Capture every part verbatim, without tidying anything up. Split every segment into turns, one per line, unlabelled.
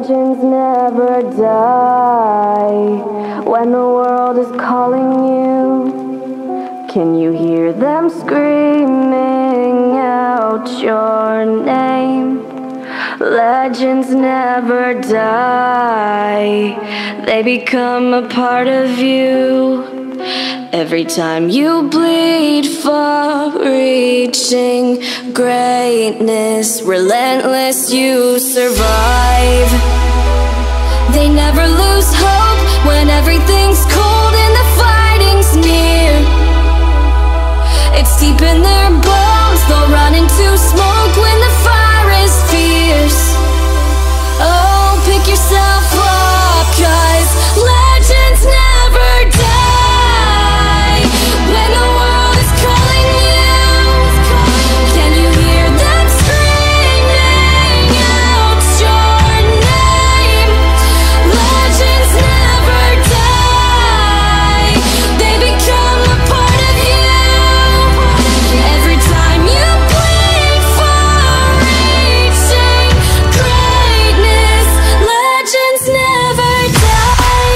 Legends never die. When the world is calling you, can you hear them screaming out your name? Legends never die. They become a part of you. Every time you bleed for reaching greatness, relentless you survive. They never lose hope when everything's cold and the fighting's near. It's deep in their bones, they'll run into smoke when the fire is fierce. Oh, pick yourself up, 'cause legends never die. When the world is calling you, can you hear them screaming out your name? Legends never die. They become a part of you. Every time you bleed for reaching greatness, legends never die.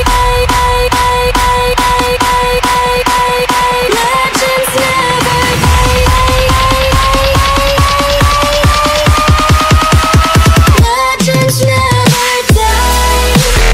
Legends never die. Legends never die.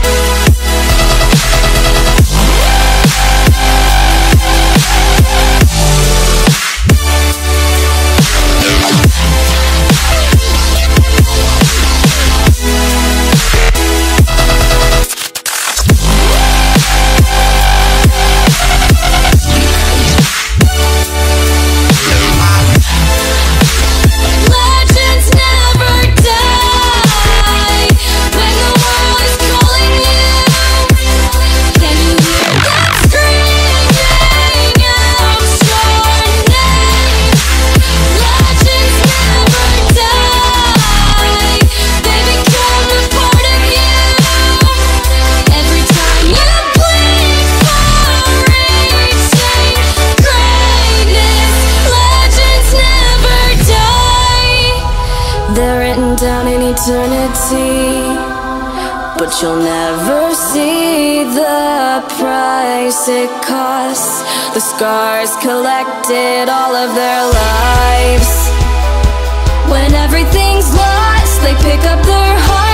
Legends never die. When the world is calling you, can you hear them screaming out your name? Legends never die. They become a part of you. Every time you bleed for reaching greatness, legends never die. They're written down in eternity, but you'll never see the price it costs. The scars collected all of their lives. When everything's lost, they pick up their heart.